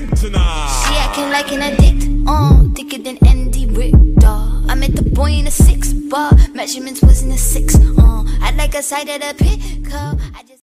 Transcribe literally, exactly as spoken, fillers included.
tonight. She acting like an addict, uh, thicker than Andy Richter. I met the boy in a six bar, measurements was in a six, uh, I'd like a side of the pickup. I just